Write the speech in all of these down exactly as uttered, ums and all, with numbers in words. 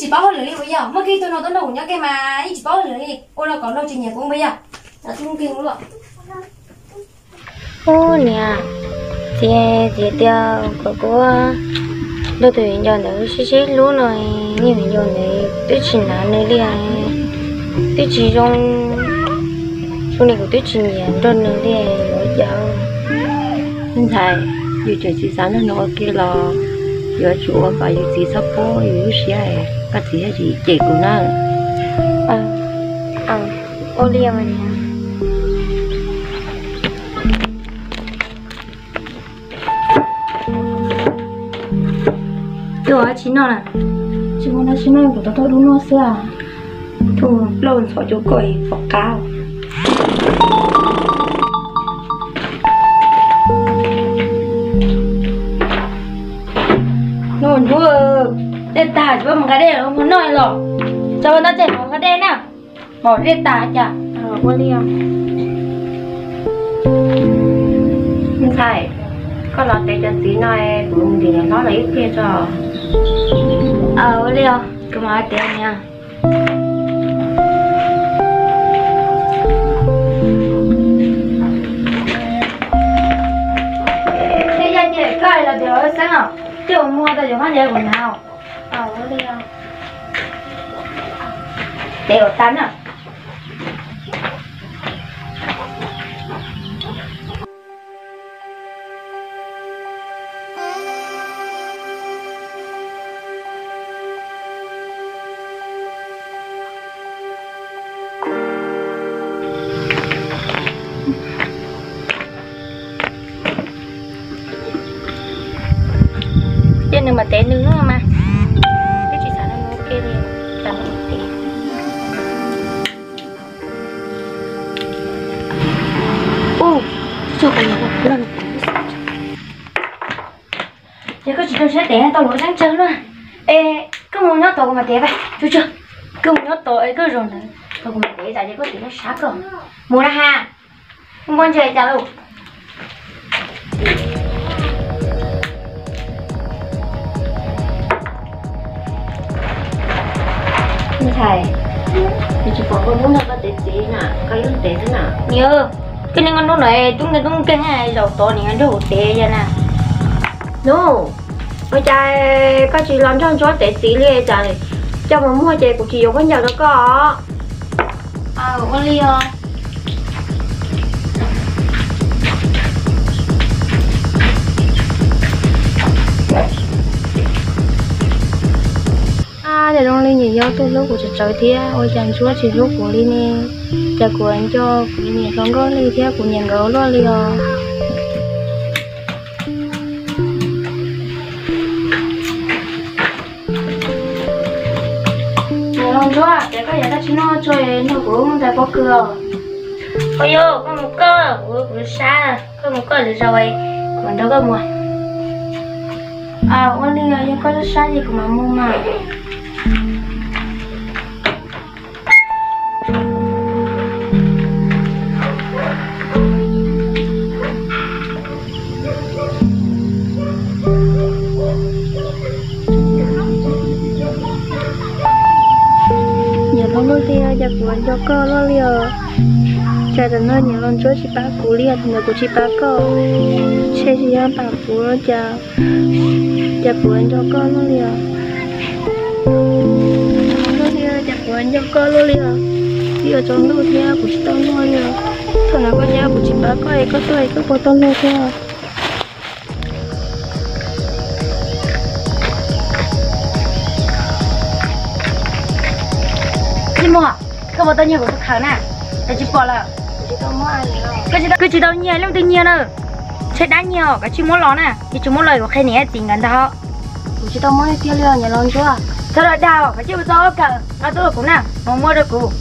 chỉ bảo hơn lưỡi bây giờ mất khi tôi nói tôi đâu nhá cái mà chỉ bảo hơn lưỡi ôi là còn đâu chuyện nhà cũng bây giờ là tôi không kinh luôn ô nè chị chị tiêu của cô đôi tuổi giờ nữa xí xí lú rồi như vậy giờ này tôi chỉ là nơi đi à tôi chỉ trong chỗ này của tôi chỉ nhận đơn nơi đi ở giờ nên thầy dù trời chỉ sáng nó kia là giờ chủ và dù chỉ sắp có dù xe các chị hay chị chị của nó à à ô liêm mà nè tôi ở chín nó nè chỉ muốn nói chín nó của tôi thôi đúng nó xưa à thôi lâu rồi chú coi phật cao nôn thua tên tả chỉ bằng cái đen không muốn nói rồi cho nó chạy bằng cái đen nào bỏ tên tả chả ờ ô liêm nên thầy có là để cho tí nói cũng thì nó lấy kia cho ờ ô liêm cứ nói tiền nha thế ra chị coi là điều ở sáng nào chứ không mua tao dùng hết vậy quần nào ờ ô liêm đều tán à trên đường mà té nướng mà cái chị sản nó ok thì sản nó ok ô chưa có nhiều lần giờ có chị tôi sẽ té tao lỗi sáng chơi luôn ê cứ muốn nhớ tao mà té vậy chú chưa cứ muốn nhớ tao ấy cứ rồi này tao cũng té tại đây có tiếng nó sát cơ mua ra ha không quan chơi chả đâu thầy thì chỉ có con muốn là có tế tí nè có yếu tế thế nào nhớ cái này con nó này chúng ta chúng cái này dầu to này nó tệ vậy nè no bây giờ các chị làm cho cho tế tí liền chả này cho mà mua chè của chị dùng cái nhà đó có à con ly à à để trong ly nhiều do tôi lúc của chị trời thế ôi chàng chúa chỉ lúc của ly nè cha của anh cho của nhà không có ly thế của nhà gấu lo ly à nhà long chúa để có nhà ta chỉ nó chơi nó cũng không thể có cửa ôi yo có một cơ của của xa có một cơ là rồi còn đâu có mua à con ly à có rất xa gì của mà mua mà nó nuôi tia giờ của anh cho cơ nó liều cha đừng nói nhà con chúa chỉ ba cú liều thì nhà của chỉ ba cơ xe chỉ ăn ba cú nó cha cha của anh cho cơ nó liều nó liều cha của anh cho cơ nó liều liều trong nuôi tia của chỉ tao nuôi liều thằng nào có nhà của chỉ ba cơ có tuổi có có tao nuôi theo đi mua không bao nhiêu của tôi khảo nè để chị bỏ là cái gì cái gì đâu nhiều lắm tự nhiên nữa sẽ đá nhiều cái chị muốn lo nè thì chị muốn lời của khai nè tiền gần đó chị tao mới tiêu liều nhà lon chưa sao lại đào cái chị bây giờ cả nó tôi cũng nè mà mua được cũng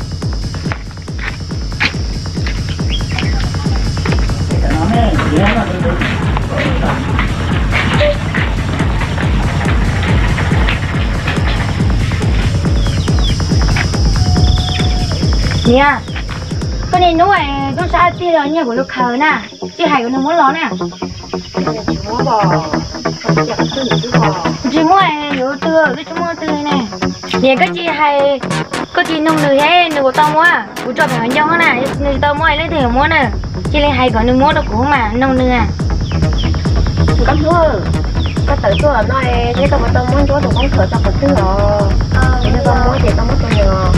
nha cái này nó này nó sao tiêu rồi nha của lúc khờ nè chứ hay của nó muốn lo nè chỉ mua nhiều từ cái chúng mua từ này nhà cái chị hay có chị nông nữ hay nữ của tao mua của cho phải nhau này nữ tao mua lấy thì mua nè chị lấy hay còn nữ mua đâu cũng mà nông nữ à có mua có tự tôi ở nơi thế tao mà tao muốn cho tao không khởi tao có thứ rồi thì tao muốn thì tao muốn tao nhờ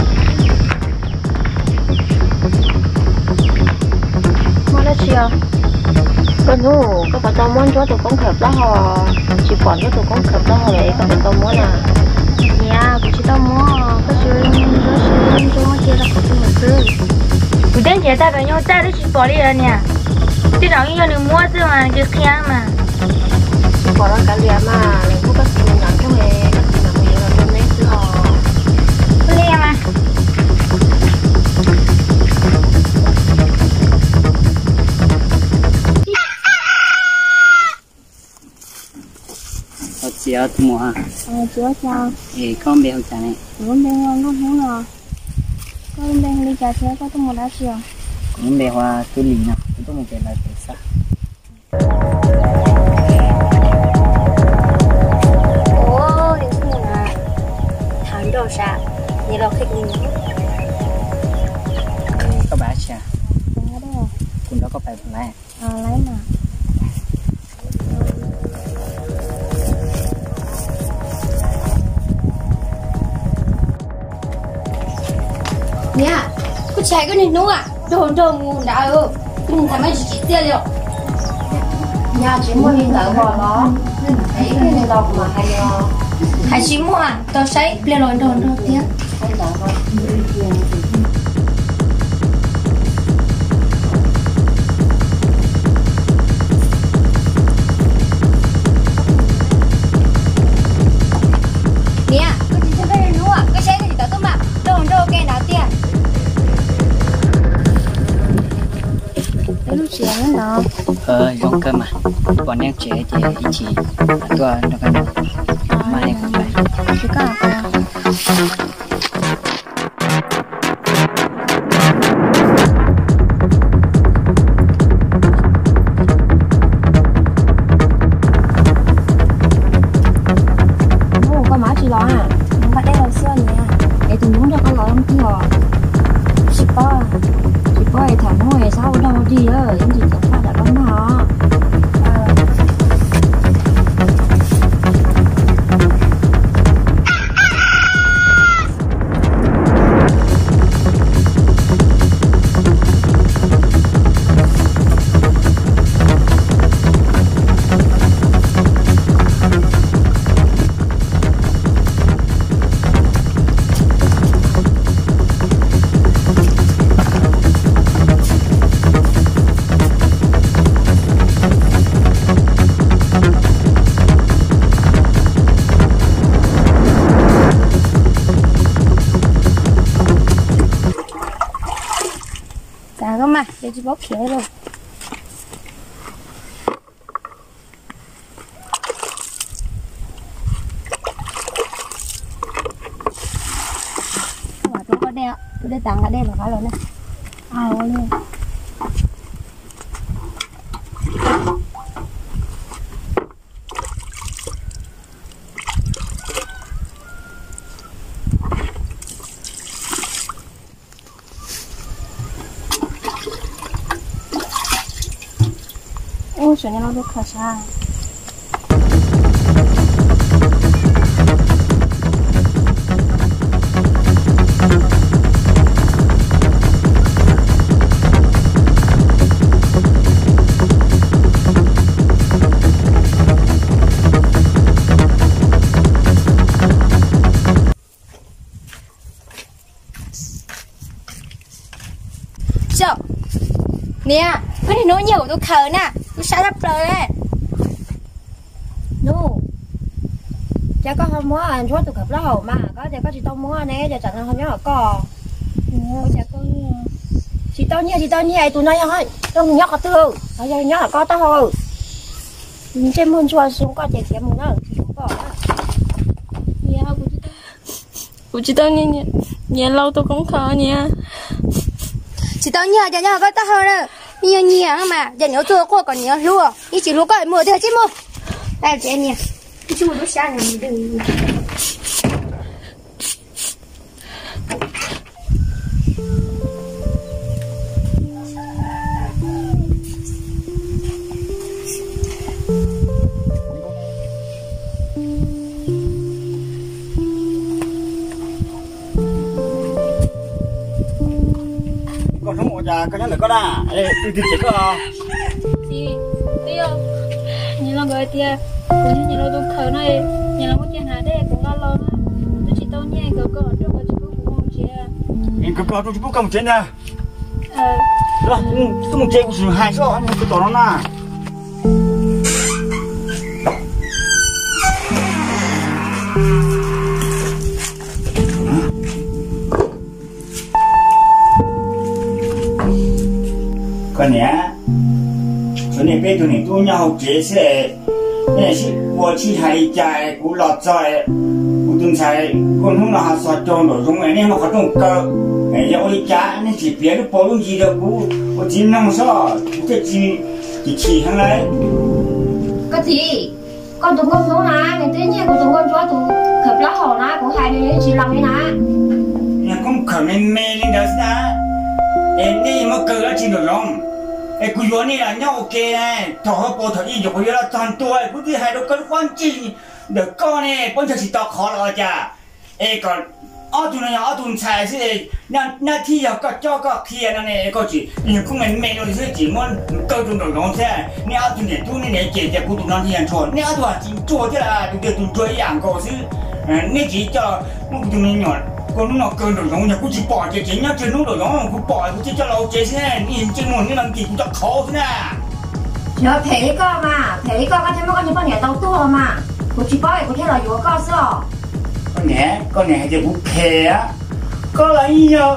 mua nó chiều có nu có phải tao muốn cho tao không khởi đó hò chỉ còn cho tao không khởi đó hò đấy có phải tao muốn à nhà của chị tao mua có chị có chị cho mua chia ra có thứ một thứ của đến chị ta phải nhau ta đấy chị bỏ đi rồi nè chị nào như nữ mua chứ mà chị khéo mà bỏ ra cả liền mà lấy thuốc các chị nằm trong này các chị nằm nhiều là trong đấy chứ hò liền mà chị ở mùa à? Ờ, chưa sao? Thì con bé không trả này. Con bé không không không nào. Con bé đi trả xe có tôi một đá chiều. Con bé hoa tôi lì nào, tôi một cái là phải sao? Ồ, đến cái này tháng đầu sao? Như là khách đi nữa. Có bả chả? Có đâu. Cùng đó có phải lấy. À, lấy mà. nè cứ chạy cái này nó à trồn trồn nguồn đã ừ đừng thằng mấy chị tiền liệu nhà chỉ muốn đi tới bò nó thấy cái này đọc mà hay hay chỉ mua à tao say lên rồi trồn trồn tiền nè cứ chỉ chơi cái này nó à cái xe này tao tao mà trồn trồn cái nào tiền Lúc chiều nữa nó. Ờ, giống cơ mà. Bọn em trẻ thì ý chí tôi nó cần mà em không phải. Chứ cả cả. Ồ, con má chị lo à? Bạn đây là xưa nhỉ? Để tôi muốn cho con lo không kia. Chị ba, chị ba thì thằng ngồi sau đâu đi á, em chỉ chẳng phải là con nó. Dạ không mà, để chị bóc khía rồi. Không phải tôi có đeo, tôi để tặng ở đây là phải rồi nè. À, luôn. Ôi, chuyện này nó rất khó xa. Sao? Nè, cái này nó nhiều tôi khờ nè. Tôi sẽ đắp lời đấy. Nu chắc có không muốn ăn chuột tụi cặp đó hậu mà có thì có chị tao muốn nè giờ chẳng không nhớ là có Dạ con chị tao nhớ chị tao nhớ tụi nó thôi tao nhớ có tư tao nhớ là có tao thôi trên môn chuột xuống có chạy kiếm một nữa có Dạ của chị tao nha nha lâu tôi cũng khó nha. Chị tao nhờ cho nhờ có tao hơn rồi. nhiều nhiều mà giờ nhớ tôi qua còn nhớ lúa ý chỉ lúa có mưa thôi chứ mưa đây chị nè chứ mưa lúc sáng này đừng còn không một giờ có nhớ là có đà ê đi đi chỉ có thì bây giờ nhìn là người thì cũng nhìn là tôi khờ này nhìn là có chuyện hà đây cũng lo lo tôi chỉ tao nhẹ cỡ cỡ trong cái chú cũng không chị em có có tôi chú cầm trên nha ờ rồi tôi muốn chơi cũng chỉ hai số anh cứ tỏ nó na con nhé cho nên bây giờ này tôi nhau chế sẽ nên là我去还在古老在古东菜古东那还说装的中哎，你们好种高哎，要我家那是别的包容机的古，我尽量少，这鸡就吃上来。 cái gì con tụi con xuống nè ngày tết nhé của tụi con cho tụi khập lá hổ nè của hai đứa chỉ làm cái nè nhà con khởi lên mê lên đó ra em đi mà cờ là chỉ được lòng em cứ nói này là nhau ok này thọ họ bỏ thọ đi rồi bây giờ là toàn tuổi cứ đi hai đứa con quan chi được con này con chỉ tao khó rồi chả em còn ở tụi này ở tụi xài gì nhà nhà thi giờ có cho có kia này có chỉ nhưng không mình mẹ nó thì chỉ muốn cơ tụi nó lòng thế nhà ở tụi này tụi này chỉ để tụi nó đi ăn chua nhà tụi chỉ chua thế là tụi tụi chơi ăn có chứ nên chỉ cho tụi này nhỏ con nó cơ đồ giống như cũng chỉ bỏ chỉ chỉ nhắc trên nó đồ giống cũng bỏ cũng chỉ cho lâu chế thế nhìn trên một cái làm gì cũng cho khó thế nè nhớ thế cơ mà thế cơ cái thế mà con như con nhẹ tao tua mà cũng chỉ bỏ cũng thế là vừa có sao con nhẹ con nhẹ thì cũng khe á có là nhiều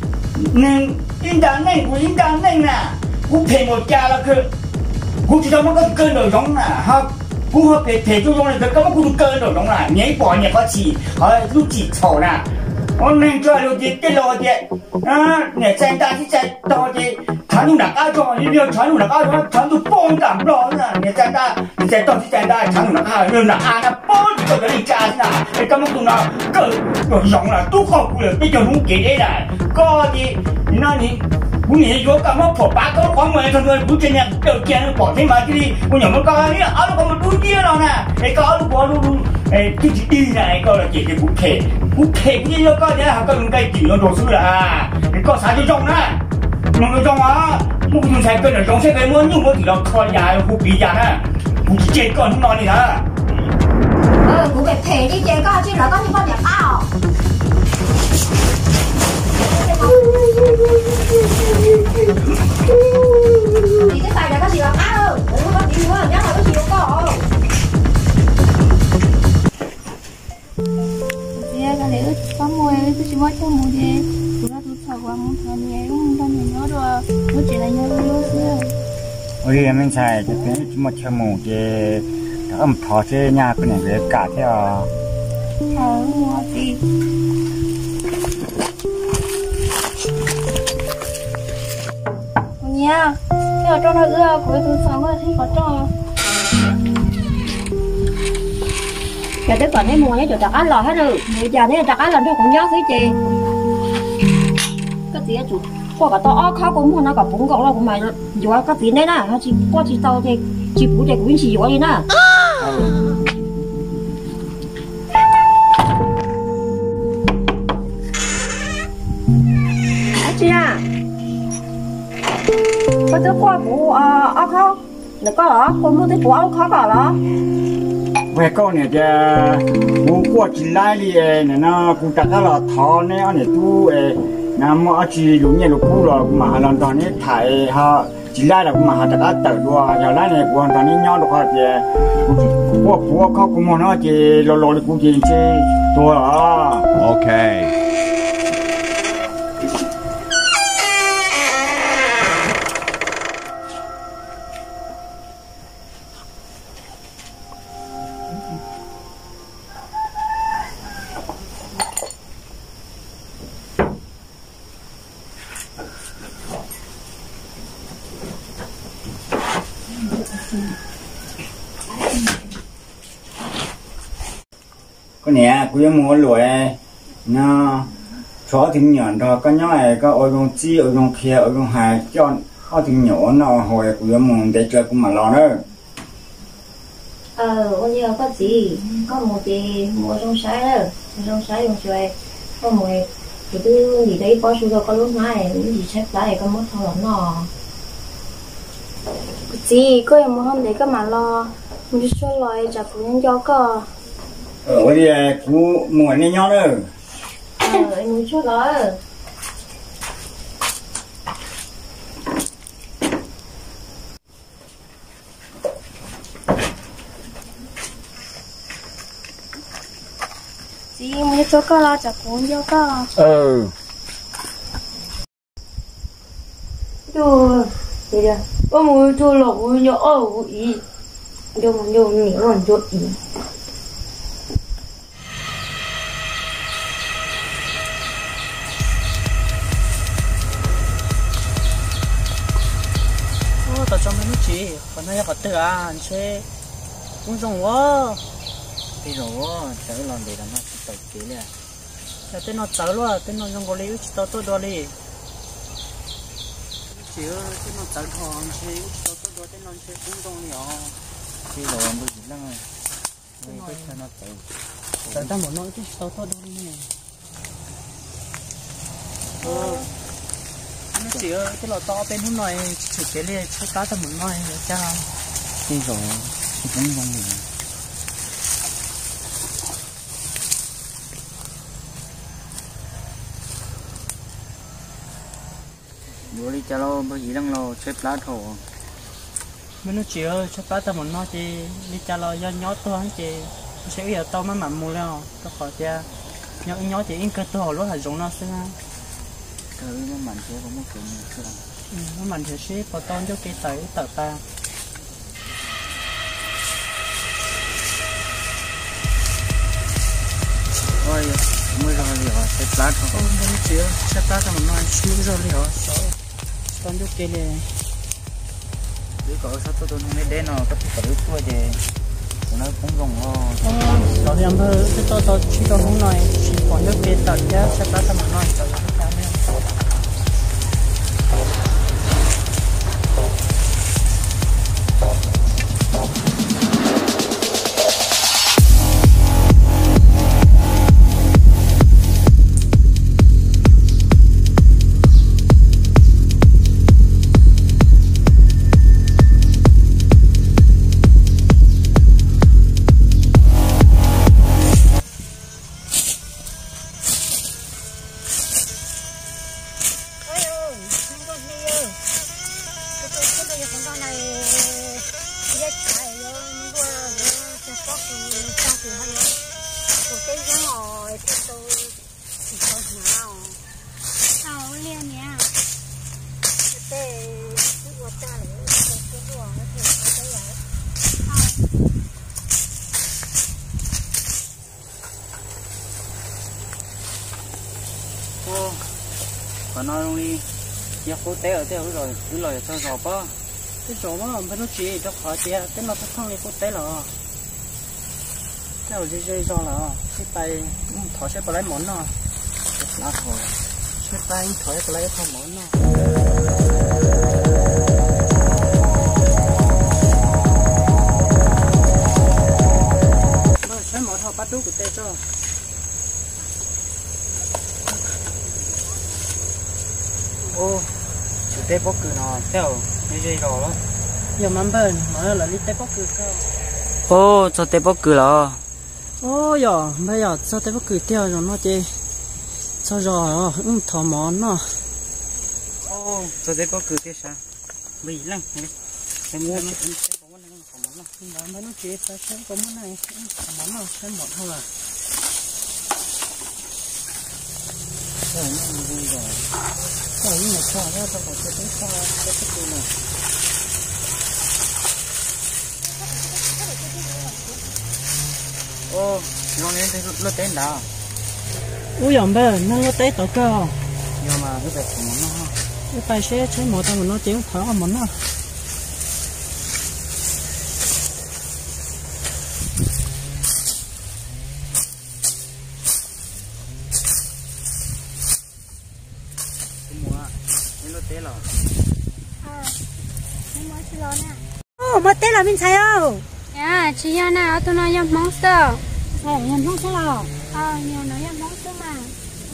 nên in đàn này của in đàn này nè cũng khe một cha là cứ cũng chỉ cho nó có cơ đồ giống nè ha cũng hợp thể thể cho giống này có cũng cơ đồ giống nè nhảy bỏ nhảy có chỉ hỏi lúc chỉ thổ nè hôm nay cho được gì cái lò gì à nè xem ta chỉ xem to gì chán đủ đặc ai cho đi điều chán đủ đặc ai cho chán đủ bông đảm lò nè nè xem ta nè xem to chỉ xem ta chán đủ đặc ai điều đặc ai nè bông cho cái đi cha nè cái cái mông tụi nó cơ rồi giống là tu học rồi bây giờ không kể đấy là có gì nó đi cũng nghĩ vô cả mốc phổ bá có khoáng mười thôi thôi cũng trên nhà đầu tiên nó bỏ thêm mà đi cũng nhỏ nó coi đấy ở nó còn một đuôi kia rồi nè cái có nó có nó cái chỉ đi này coi là chỉ cái bút kề bút kề cũng như coi thế là có những cái chỉ nó đồ sứ là cái có sao cho trong nè mà nó trong á một cái thằng cái này trong sẽ cái muốn nhưng mà thì nó coi dài nó bị dài nè cũng chỉ chơi con nó này nè ừ cũng phải thể đi chơi coi chứ là có những con đẹp ao thì cái tài này có gì làm á đâu không có gì nữa nhớ là có gì đâu có thì cái này có mùi tôi chỉ mới cho mùi gì tôi đã tôi thở qua muốn thở nhẹ cũng không nhớ nhớ rồi tôi chỉ là nhớ nhớ xưa ôi mình xài cho cái chỉ một cho mù chứ âm thọ chứ nhà cái này về cả theo thở mua gì nha, bây giờ cho nó ưa của tôi sống rồi thì có cho. giờ tới còn cái mùa này chỗ đặt ăn lò hết rồi, bây giờ này đặt ăn lần thôi cũng nhớ cái gì, cái gì chủ, qua cả to khó cũng muốn nó cả bốn cọng là cũng mày rồi cái gì đấy nè, nó chỉ qua chỉ tàu thì chỉ phụ thì cũng chỉ rồi đi nè. Chị à. có tới qua phụ áo khó được có hả con mua tới phụ áo khó cả đó về con này giờ mua qua chỉ lại đi nè nó cũng đặt là thọ này anh này tu nằm ở chỉ lúc này lúc cũ rồi mà lần đó này thải họ chỉ lại là mà họ đặt tự đua giờ lại này còn tao này nhau được họ thì qua phụ khó cũng muốn nó chỉ lo lo được cũng chỉ chơi tua à ok cái này cũng mua lúa nó chó thì nhọn đó cái nhỏ này có ôi con chi ôi con kia ôi con hai cho họ thì nhỏ nó hồi cũng mua để chơi cũng mà lo nữa ờ ôi giờ có gì có một gì mua trong trái đó trong trái trong chuối có một thì cứ gì đấy có số rồi có lúc này những gì xếp lại có mất thôi lắm nọ gì có em muốn hôm đấy có mà lo mình số loại chả phụ nhân cho có ở đây cũng mua này nhỏ nữa ờ em muốn số đó gì muốn cho có lo chả phụ nhân cho có ừ rồi bây giờ có muốn cho lo phụ nhân ở ý cho mình cho mình còn cho ý tao cho mấy nó chỉ còn nó có tự ăn chơi cũng dùng quá thì rồi tới lần để làm nó tự kỹ liền là tên nó tới luôn tên nó dùng có lý chỉ tao tôi đó đi chỉ tên nó tới thằng chơi tao tôi đó tên nó chơi cũng dùng nhỏ thì rồi em bị lăng rồi vì cái cho nó tự tại tao muốn nói chứ tao tôi đó đi nè nó chỉ cái lọ to bên hôm nay chỉ cái này chỉ cá tao muốn nói cho thì rồi thì cũng không được bữa đi cho lo bữa gì đang lo xếp lá thổ mình nó chỉ cho cá tao muốn nói thì đi cho lo do nhót tôi hắn chị sẽ bây giờ tao mới mặn mua đâu tao khỏi cha nhót nhót thì in cơ tôi hồi lúc là dùng nó xưa cứ nó mạnh chứ không có chuyện gì hết nó mạnh thì xếp vào tao cho cái tới tờ ta ôi mới rồi thì họ xếp lá thổ không nó chỉ xếp cá tao muốn nói xíu rồi thì họ tao cho cái này cứ có sao tôi tôi không biết đến nó có thể tự tôi thì nó cũng dùng thôi tao thì em hơi cái tao tao chỉ tao không nói chỉ còn nước cái tờ kia xếp cá tao muốn nói tao không sao nữa còn nói luôn đi giờ cô té ở theo rồi cứ lời cho rồi bơ cái chỗ mà bên nó chỉ cho khỏi tiền cái nó không đi quốc tế là cái gì gì do là cái tay thổi sẽ lấy món nào lá thôi cái tay thổi sẽ lấy không món nào rồi sẽ mở thao bắt đúc của tê cho ô chủ tế bốc cử nó theo như vậy rồi đó giờ mà bên mà là đi tế bốc cử cao ô cho tế bốc cử là ô giờ bây giờ cho tế bốc cử theo rồi nó chơi cho rồi ừ thò món nó ô cho tế bốc cử theo sao bị lắm em mua nó cũng sẽ có món này có món nào nhưng mà mấy nó chơi phải xem có món này món nào xem một thôi à rồi nó vui rồi rồi nhưng mà cho ra tao phải chơi sao cái cái này ô nó nên thấy nó tên đó ui dòng bên nó có té tao cơ nhưng mà cái việc của nó cái tay xe chơi một tao mà nó chém thở vào món nó té rồi ô mất té là mình sai không à chị nhà nào tôi nói nhầm mong sao sai là nhầm không sai là ờ nhiều nói nhầm mong sao mà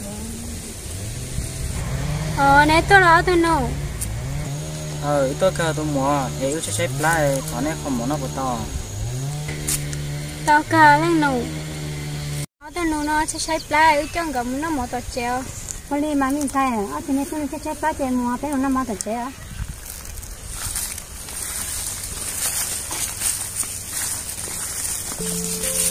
ờ nãy tôi nói tôi nói ờ tôi cả tôi mua để yêu chơi play thằng này không muốn nó bớt to tao cả lên nụ tôi nói nó chơi play ở trong gầm nó một tờ treo có đi mà mình sai à ở trên này tôi chơi chơi play chơi mua bé nó mua tờ treo Thank you.